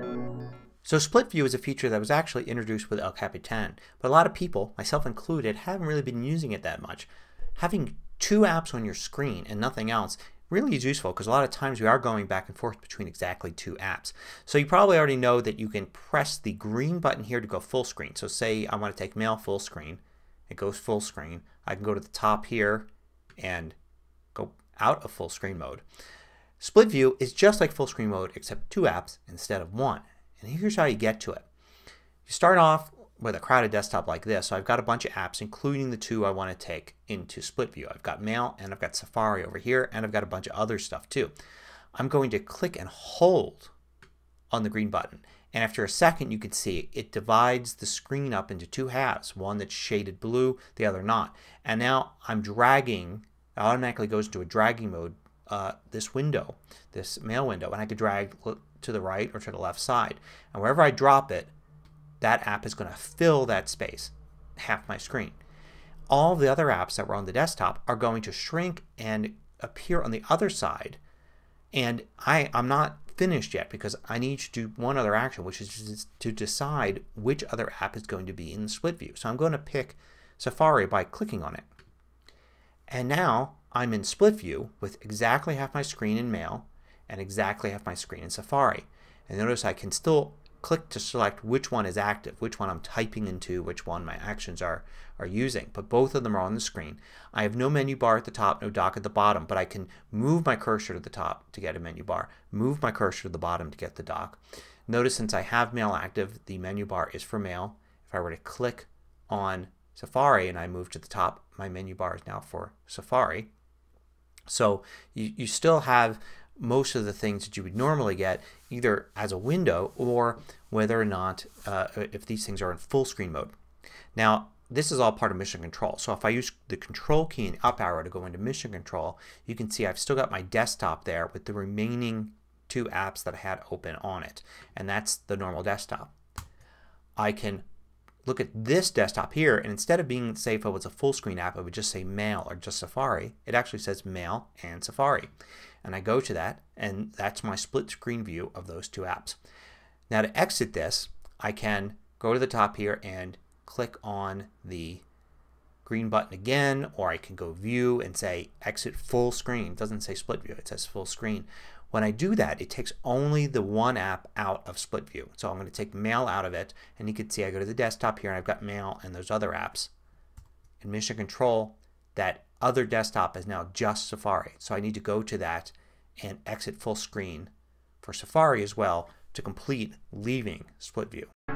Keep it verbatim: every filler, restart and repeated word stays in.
So split view is a feature that was actually introduced with El Capitan, but a lot of people, myself included, haven't really been using it that much. Having two apps on your screen and nothing else really is useful because a lot of times we are going back and forth between exactly two apps. So you probably already know that you can press the green button here to go full screen. So say I want to take Mail full screen. It goes full screen. I can go to the top here and go out of full screen mode. Split view is just like full screen mode except two apps instead of one. And here's how you get to it. You start off with a crowded desktop like this. So I've got a bunch of apps including the two I want to take into split view. I've got Mail and I've got Safari over here and I've got a bunch of other stuff too. I'm going to click and hold on the green button. And after a second you can see it divides the screen up into two halves. One that's shaded blue, the other not. And now I'm dragging, it automatically goes into a dragging mode, uh, this window, this Mail window. And I could drag to the right or to the left side. And wherever I drop it, that app is going to fill that space, half my screen. All the other apps that were on the desktop are going to shrink and appear on the other side. And I, I'm not finished yet because I need to do one other action, which is to decide which other app is going to be in the split view. So I'm going to pick Safari by clicking on it. And now I'm in split view with exactly half my screen in Mail and exactly half my screen in Safari. And notice I can still click to select which one is active, which one I'm typing into, which one my actions are, are using. But both of them are on the screen. I have no menu bar at the top, no dock at the bottom, but I can move my cursor to the top to get a menu bar, move my cursor to the bottom to get the dock. Notice since I have Mail active, the menu bar is for Mail. If I were to click on Safari and I move to the top, my menu bar is now for Safari. So you, you still have most of the things that you would normally get either as a window or whether or not uh, if these things are in full screen mode. Now this is all part of Mission Control. So if I use the Control key and up arrow to go into Mission Control, you can see I've still got my desktop there with the remaining two apps that I had open on it. And that's the normal desktop. I can look at this desktop here and instead of being, say if it was a full screen app, it would just say Mail or just Safari. It actually says Mail and Safari. And I go to that and that's my split screen view of those two apps. Now to exit this I can go to the top here and click on the green button again, or I can go view and say exit full screen. It doesn't say split view, it says full screen. When I do that it takes only the one app out of split view. So I'm going to take Mail out of it and you can see I go to the desktop here and I've got Mail and those other apps. In Mission Control that other desktop is now just Safari. So I need to go to that and exit full screen for Safari as well to complete leaving split view.